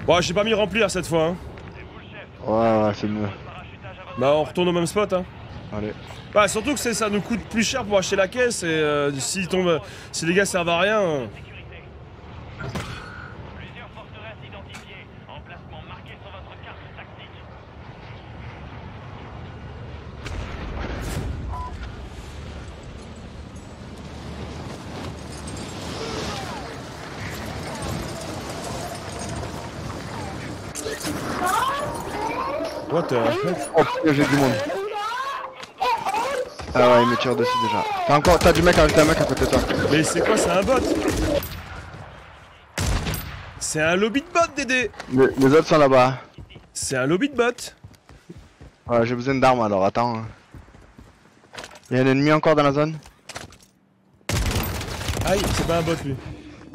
Bon, j'ai pas mis remplir cette fois, hein. Ouais, c'est mieux. Bah, on retourne au même spot, hein. Allez. Bah, surtout que ça nous coûte plus cher pour acheter la caisse et si les gars servent à rien. Plusieurs forteresses identifiées. Emplacement marqué sur votre carte tactique. What the heck? Oh putain, j'ai du monde. Ah ouais, il me tire dessus déjà. T'as du mec avec un mec à côté de toi. Mais c'est quoi, c'est un bot? C'est un lobby de bot, Dédé! Les autres sont là-bas. C'est un lobby de bot. Ouais, j'ai besoin d'armes alors, attends. Il y a un ennemi encore dans la zone. Aïe, c'est pas un bot lui.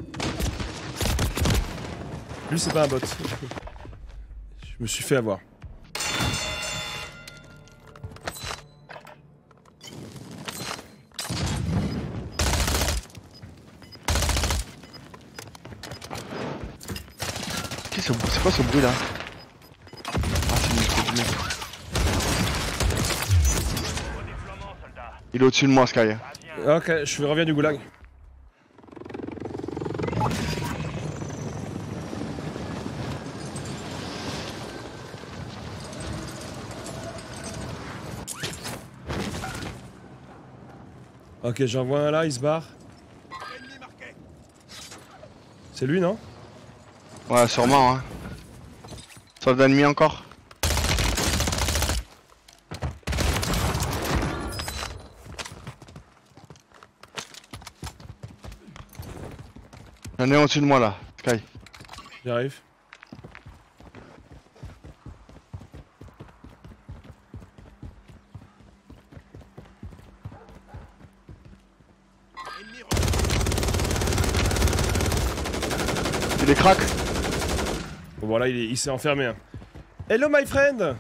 Lui, c'est pas un bot. Je me suis fait avoir. C'est quoi ce bruit là? Ah, c'est une espèce de mec. Il est au-dessus de moi, Sky. Ok, je reviens du goulag. Ok, j'en vois un là, il se barre. C'est lui, non? Ouais, sûrement, hein. Soldat ennemi encore. J'en ai un au-dessus de moi là, Sky. J'arrive. Il est crack. Bon, voilà, il s'est enfermé. Hein. Hello, my friend!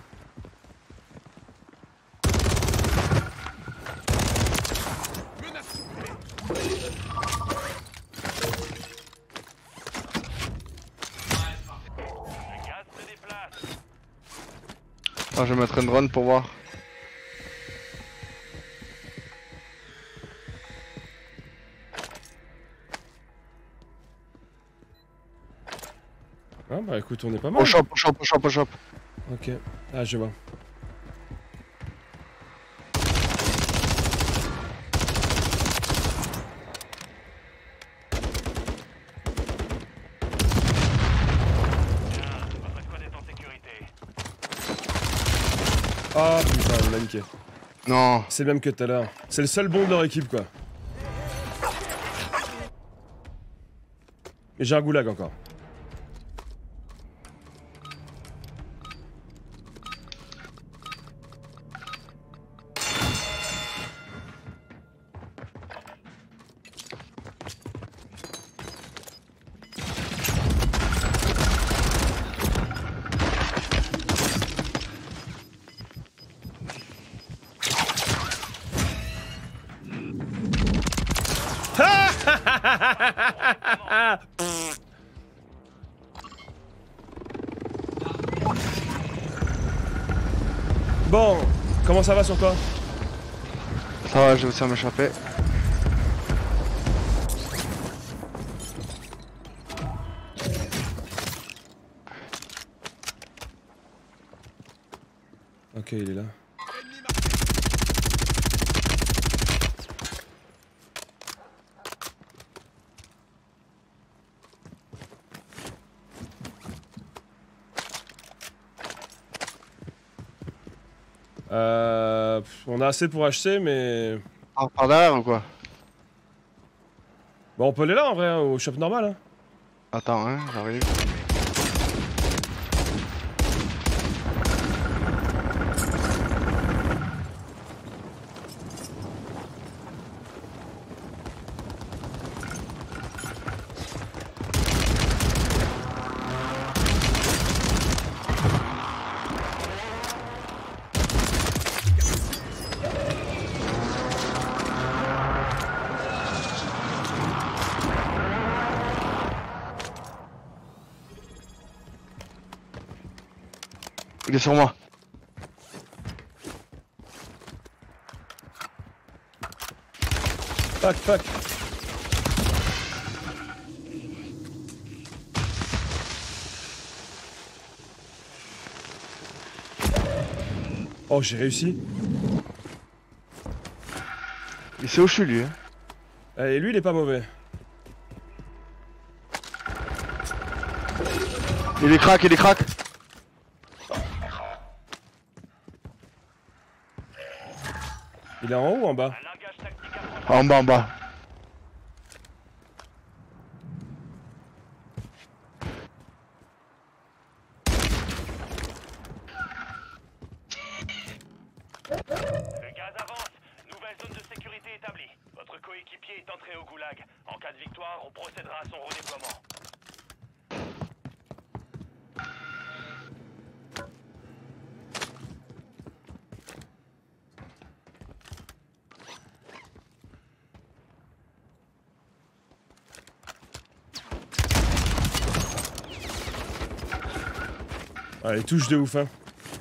Ah, je vais mettre un drone pour voir. Ah bah écoute, on est pas mal. Au shop, au shop, au shop, au shop. Ok. Ah, je vois. Ah putain, on l'a niqué. Non. C'est le même que tout à l'heure. C'est le seul bon de leur équipe, quoi. Et j'ai un goulag encore. Bon, comment ça va sur toi? Ça va, j'ai réussi à m'échapper. Ok, il est là. On a assez pour acheter, mais... Ah, par derrière ou quoi? Bon, on peut aller là en vrai, hein, au shop normal. Hein. Attends, hein, j'arrive. Il est sur moi. Fuck, fuck. Oh, j'ai réussi. Il sait où je suis lui. Hein. Et lui, il est pas mauvais. Il est crack, il est crack. Il est en haut ou en bas? Un largage tactique approche. En bas, en bas. Le gaz avance. Nouvelle zone de sécurité établie. Votre coéquipier est entré au goulag. En cas de victoire, on procédera à son redéploiement. Ah, les touches de ouf, hein.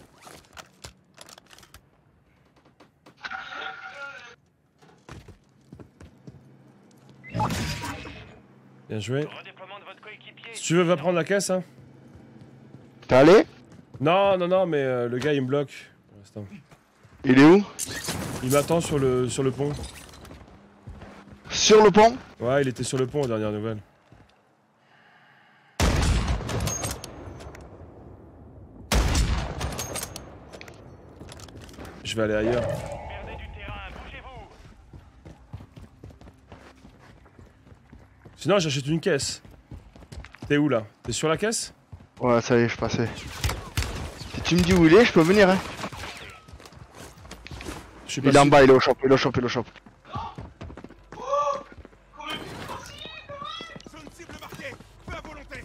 Bien joué. Redéploiement de votre coéquipier. Si tu veux, va prendre la caisse, hein. T'es allé? Non, non, non, mais le gars, il me bloque. Pour l'instant. Il est où? Il m'attend sur le pont. Sur le pont? Ouais, il était sur le pont aux dernières nouvelles. Je vais aller ailleurs. Perdez du terrain, bougez-vous. Sinon, j'achète une caisse. T'es où là? T'es sur la caisse? Ouais, ça y est, je passais. Si tu me dis où il est, je peux venir, hein. Je suis pas Il est en sûr. bas, il est au shop, il est au shop, il est au shop. Zone cible marquée. Feu à volonté.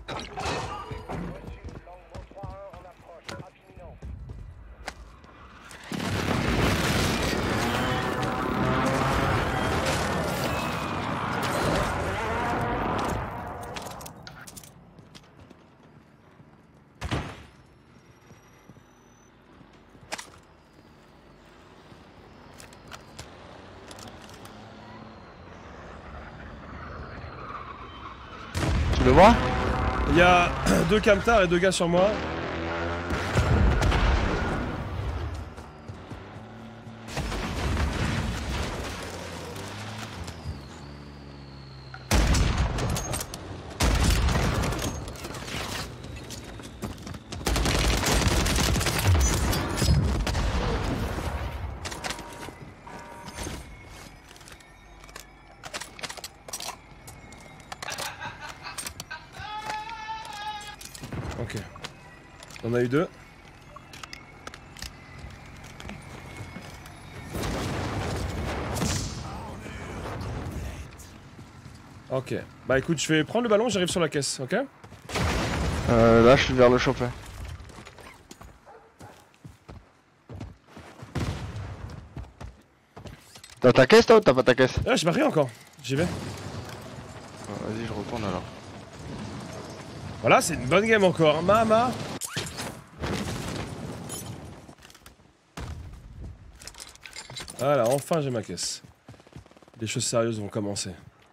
Tu le vois? Il y a deux camtars et deux gars sur moi. Ok. On a eu deux. Ok. Bah écoute, je vais prendre le ballon, j'arrive sur la caisse, ok? Là, je suis vers le shop. Hein. T'as ta caisse toi ou t'as pas ta caisse? Ah, j'ai pas pris encore. J'y vais. Vas-y, je retourne alors. Voilà, c'est une bonne game encore. Mama. Voilà, enfin j'ai ma caisse. Les choses sérieuses vont commencer.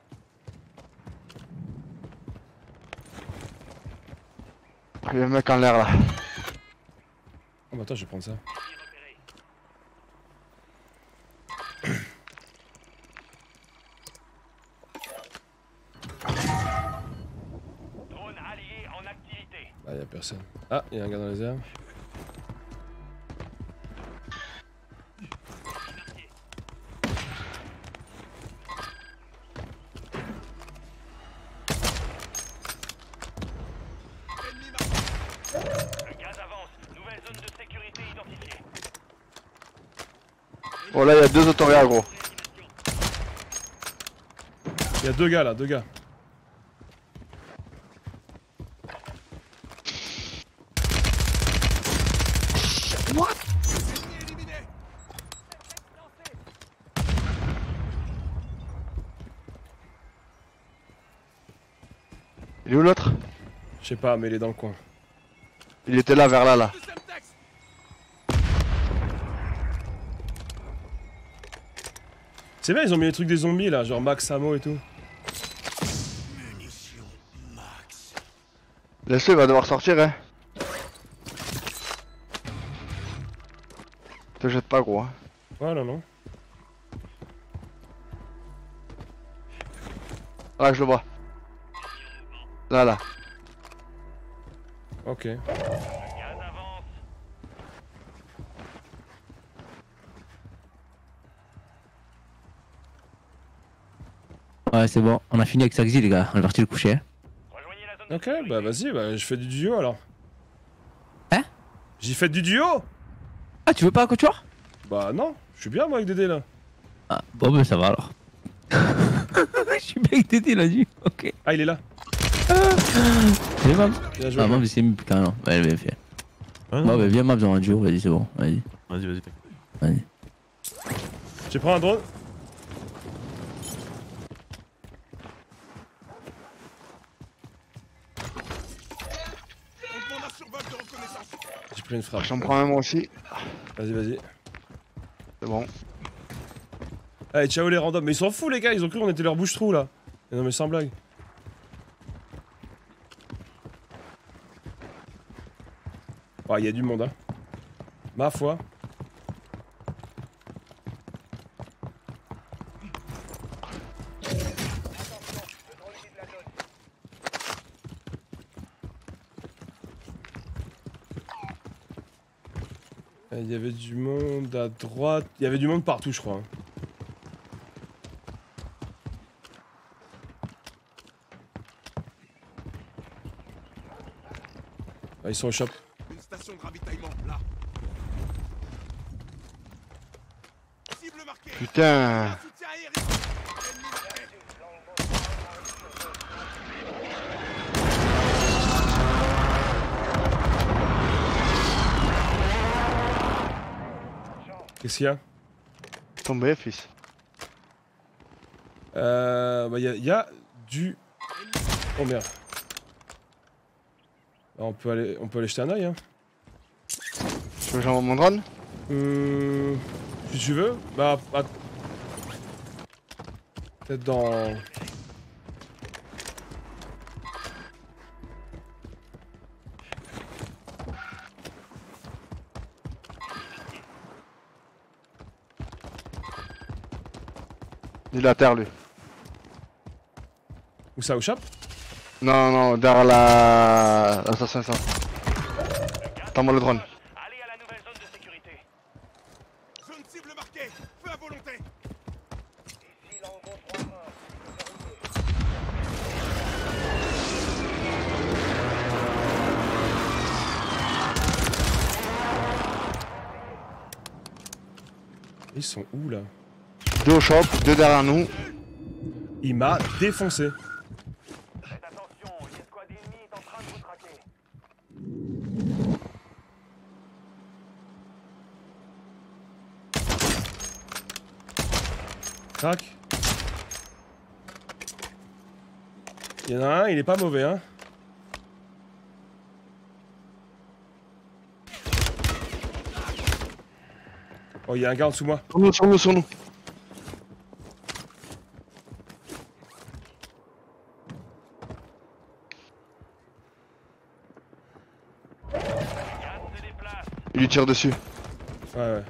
Il y a un mec en l'air là. Oh bah attends, je vais prendre ça. Drone allié en activité. Bah y'a personne. Ah, y'a un gars dans les airs. Le gaz avance. Nouvelle zone de sécurité identifiée. Oh là, il y a deux autoréas gros. Y'a deux gars là, deux gars. Il est où l'autre? Je sais pas, mais il est dans le coin. Il était là, vers là, là. C'est bien, ils ont mis les trucs des zombies là, genre Max Ammo et tout. Munitions max. Laisse-le, il va devoir sortir, hein. Te jette pas, gros. Hein. Ouais, non. Là, je le vois. Là. Ok. Le gaz avance. Ouais, c'est bon, on a fini avec Saxi, les gars. On est parti le coucher. Hein. Rejoignez la zone de Ok, sécurité. bah vas-y, bah je fais du duo alors. Hein? J'y fais du duo? Ah, tu veux pas un quatuor? Bah non, je suis bien moi avec Dédé là. Ah, bon, ben ça va alors. Je suis bien avec Tété, il a dit. Ok. Ah, il est là. Viens, Mab. Bien joué. Ah, Mab, c'est putain, non. Ouais, bien fait. Ah, Bon, bah, viens, Mab, dans un duo. Vas-y, c'est bon. Vas-y. Vas-y, t'inquiète. Vas-y. Tu prends un drone? On demande un survol de reconnaissance. J'ai pris une frappe. J'en prends un moi aussi. Vas-y. C'est bon. Allez, ciao les randoms. Mais ils s'en foutent les gars, ils ont cru qu'on était leur bouche-trou là. Mais non mais sans blague. Ouais, il y a du monde hein. Ma foi. Il y avait du monde à droite. Il y avait du monde partout, je crois. Hein. Ah, ils sont au shop. Une station de ravitaillement, là. Cible marquée. Putain. Soutien aérien. Ennemi marqué. Qu'est-ce qu'il y a? Tombé, fils. Bah y a du... Oh merde. Bah, on peut aller jeter un oeil hein. Tu veux que j'envoie mon drone? Si tu veux. Bah... Peut-être dans... Il est à terre, lui. Où ça, au shop? Non, derrière la station essence. Attends-moi le drone. Allez à la nouvelle zone de sécurité. Zone cible marquée. Feu à volonté. Ils sont où là? Deux au shop, deux derrière nous. Il m'a défoncé. Faites attention, une escouade ennemie est en train de vous traquer. Crac. Il y en a un, il est pas mauvais hein. Oh, il y a un gars en dessous de moi. Sur nous. Gaz se déplace. Il lui tire dessus. Ouais.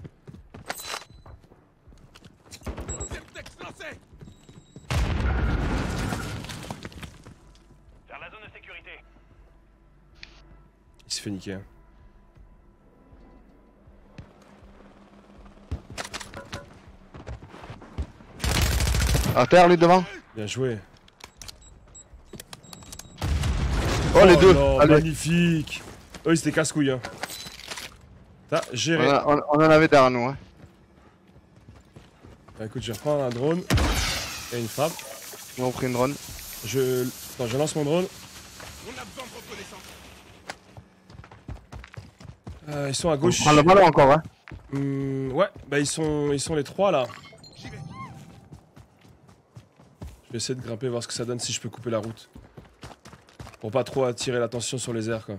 Semtex lancé. Vers la zone de sécurité. Il se fait niquer. Hein. À terre, lui, devant. Bien joué. Oh, les deux. Non, Allez. magnifique. Eux, ils étaient casse-couilles. Hein. T'as géré. On en avait derrière nous. Hein. Bah, écoute, je vais reprendre un drone. Et une frappe. Ils ont pris une drone. Attends, je lance mon drone. On a besoin de reconnaissance. Ils sont à On gauche. prend le ballon encore. Hein. Ouais, bah ils sont les trois là. J'y vais. Je vais essayer de grimper, voir ce que ça donne si je peux couper la route. Pour pas trop attirer l'attention sur les airs quoi.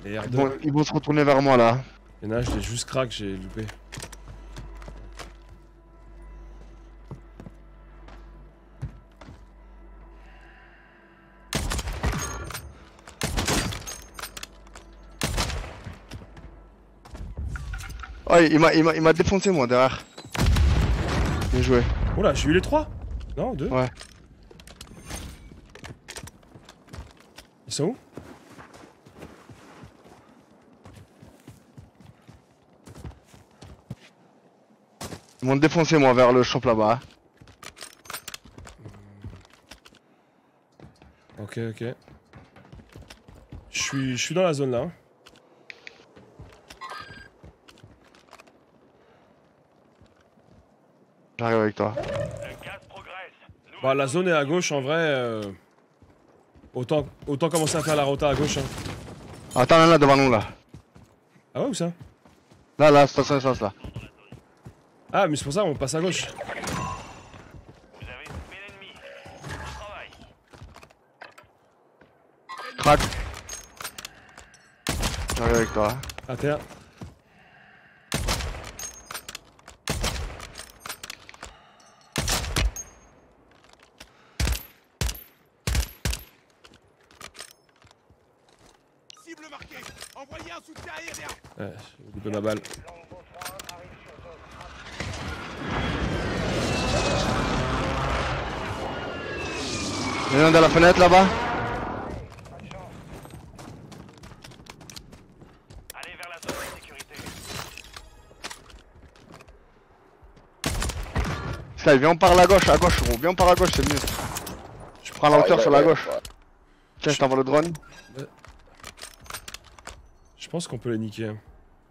Merde. Bon, ils vont se retourner vers moi là. Il y en a, je l'ai juste crack, j'ai loupé. Oh, il m'a défoncé moi derrière. Bien joué. Oh là, j'ai eu les 3. Non, 2. Ouais. Ils sont où? Ils m'ont défoncé moi vers le shop là-bas. Ok. Je suis dans la zone là. Hein. J'arrive avec toi. Le gaz progresse. Bah, la zone est à gauche en vrai. Autant commencer à faire la rota à gauche. Hein. Attends, là devant nous là. Ah ouais, où ça? Là, station essence là. Ah, mais c'est pour ça on passe à gauche. Vous avez stoppé l'ennemi. Bon travail. Crac. J'arrive avec toi. À terre. Cible marquée. Envoyez un soutien aérien. Ouais, j'ai loupé ma balle. Il y en a un dans la fenêtre là-bas. Allez vers la zone de sécurité. Sky, viens on part à gauche gros, viens on part à gauche, c'est mieux. Je prends la hauteur sur la gauche. Tiens, je t'envoie le drone. Je pense qu'on peut les niquer. Hein.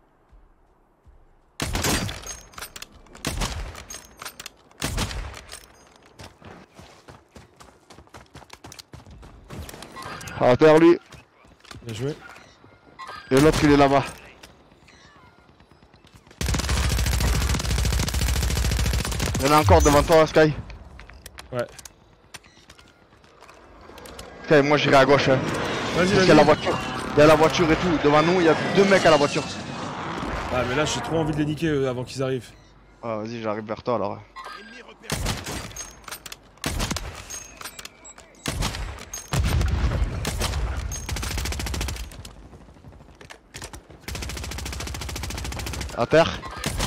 À terre lui. Bien joué. Et l'autre il est là-bas. Il y en a encore devant toi Sky. Ouais. Sky, moi j'irai à gauche. Hein. Vas-y, Parce qu'il y a vas-y. la voiture. Il y a la voiture et tout. Devant nous, il y a 2 mecs à la voiture. Ah, mais là j'ai trop envie de les niquer avant qu'ils arrivent. Ah, vas-y, j'arrive vers toi alors. Ennemi repéré. À terre.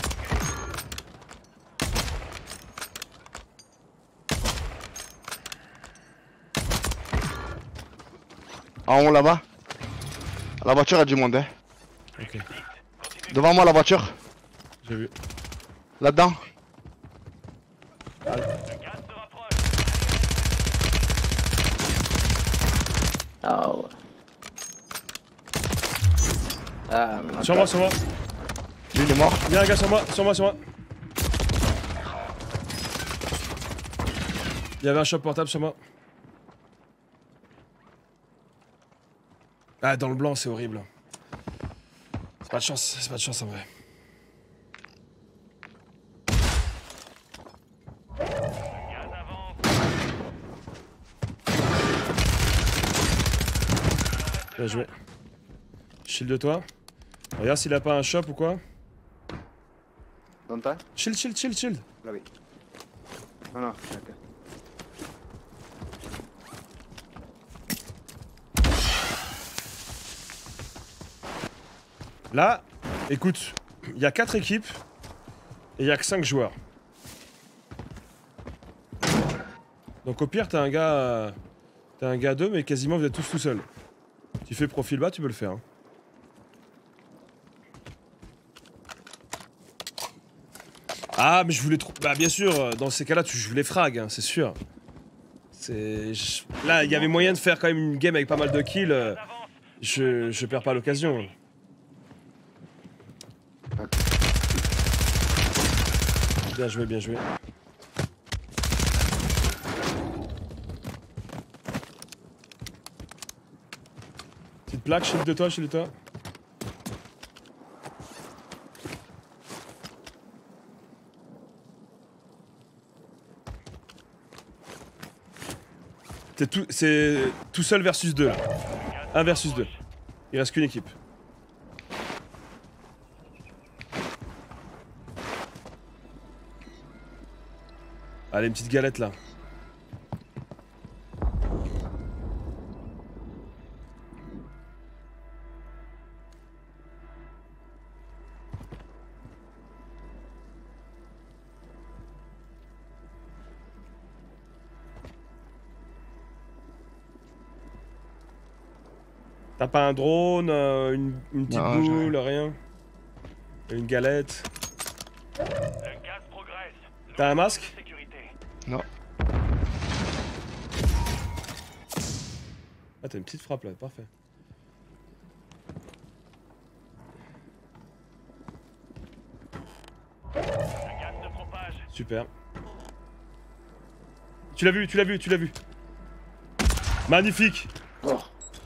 En haut là-bas. La voiture a du monde. Hein. Ok, Devant moi la voiture. j'ai vu. Là-dedans. Le gaz se rapproche. Oh. Ah, mais Sur moi, sur moi. Lui il est mort. Il y a un gars sur moi, sur moi, sur moi. Il y avait un shop portable sur moi. Ah, dans le blanc, c'est horrible. C'est pas de chance en vrai. Gaz avance. Bien joué. Shield de toi. Regarde s'il a pas un shop ou quoi. Dans ta? Shield. Là oui. Non, ok. Là, écoute, il y a 4 équipes et il y a que 5 joueurs. Donc au pire, t'as un gars 2, mais quasiment vous êtes tous tout seuls. Tu fais profil bas, tu peux le faire. Hein. Ah, mais je voulais trop. Bah, bien sûr, dans ces cas-là, je voulais frag, hein, c'est sûr. Là, il y avait moyen de faire quand même une game avec pas mal de kills. Je perds pas l'occasion. Bien joué, bien joué. Petite plaque, shield de toi, shield de toi. C'est tout seul versus 2 là. 1 versus 2. Il reste qu'une équipe. Allez, une petite galette là. T'as pas un drone, une petite Non, j'ai boule, rien? Une galette? Le gaz progresse. T'as un Nouvelle masque? zone de sécurité. Non. Ah, t'as une petite frappe là, parfait. Le gaz se propage. Super. Tu l'as vu, tu l'as vu, tu l'as vu. Magnifique. Oh.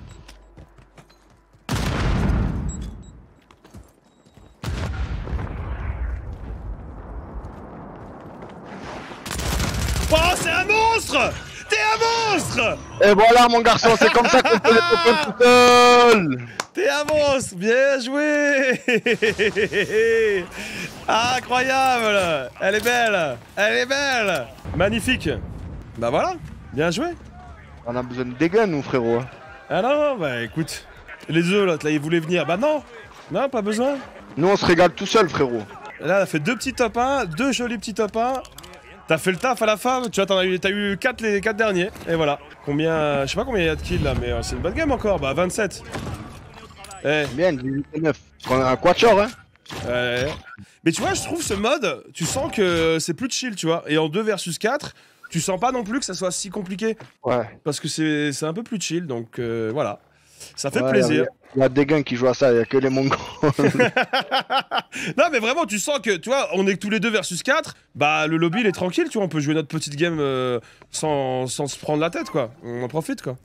Oh, c'est un monstre! T'es un monstre! Et voilà mon garçon, c'est comme ça qu'on fait les copains tout seul. T'es un monstre! Bien joué! Incroyable! Elle est belle! Elle est belle! Magnifique! Bah voilà! Bien joué! On a besoin de dégâts nous frérot. Ah non, bah écoute. Les œufs là, ils voulaient venir. Bah non! Non, pas besoin. Nous on se régale tout seul frérot. Là, on a fait 2 petits top 1, 2 jolis petits top 1. T'as fait le taf à la fin, tu vois, t'as eu 4 les 4 derniers, et voilà. Combien, je sais pas combien il y a de kills là, mais c'est une bonne game encore, bah 27. Eh, Bien, 18 et 9. On a un quatuor hein. mais tu vois, je trouve ce mode, tu sens que c'est plus chill, tu vois. Et en 2 versus 4, tu sens pas non plus que ça soit si compliqué. Ouais. Parce que c'est un peu plus chill, donc voilà. Ça fait Ouais, plaisir. Il y a des gars qui jouent à ça, il y a que les mongols. Non mais vraiment tu sens que tu vois on est que tous les 2 versus 4. Bah le lobby il est tranquille tu vois on peut jouer notre petite game sans se prendre la tête quoi. On en profite quoi.